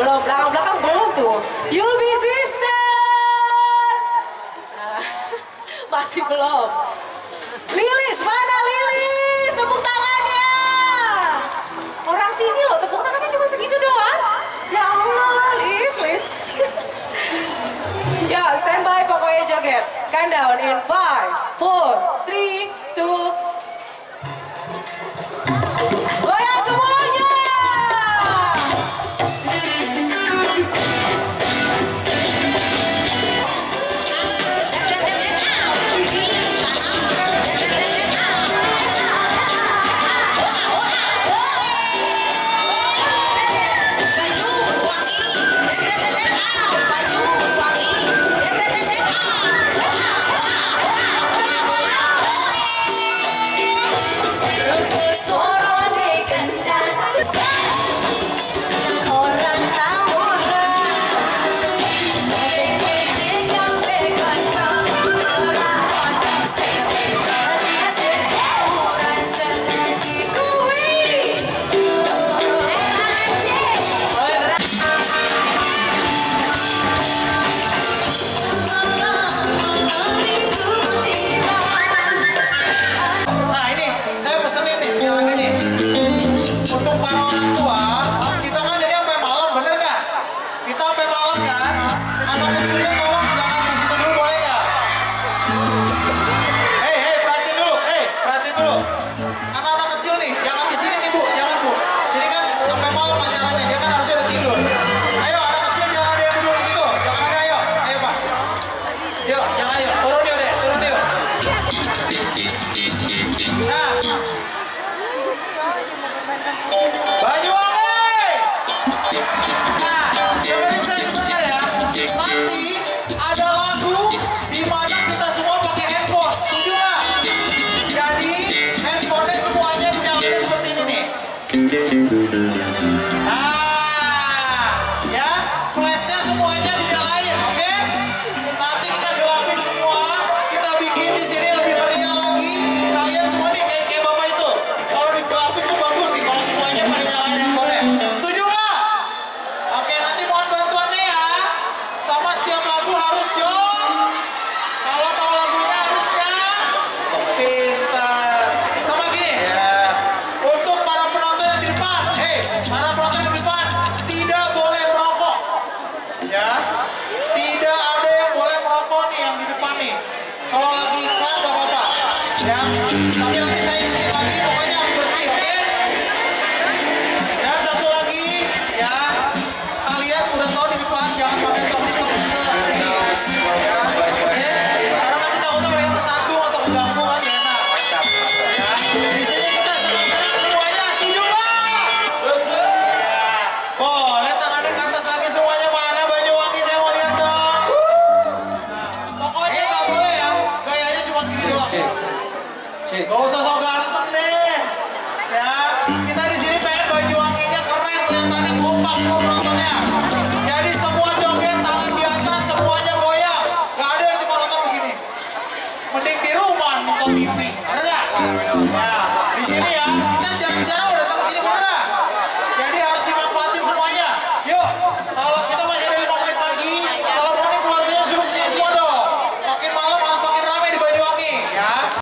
belakang belum tuh. Yubi Sister. Masih belum. Lilis, mana Lilis? Tepuk tangannya. Orang sini loh, tepuk tangannya cuma segitu doang. Ya Allah, Lilis. Ya, standby pokoknya joget. Countdown in 5, 4, 3, 2. Goyang semuanya. Gak usah sok ganteng deh, ya. Kita di sini pengen Banyuwanginya keren, kelihatannya kompak semua penontonnya. Jadi semua joget, tangan di atas, semuanya goyang. Gak ada yang cuma nonton begini. Mending di rumah nonton TV, ada nggak? Ya, di sini ya kita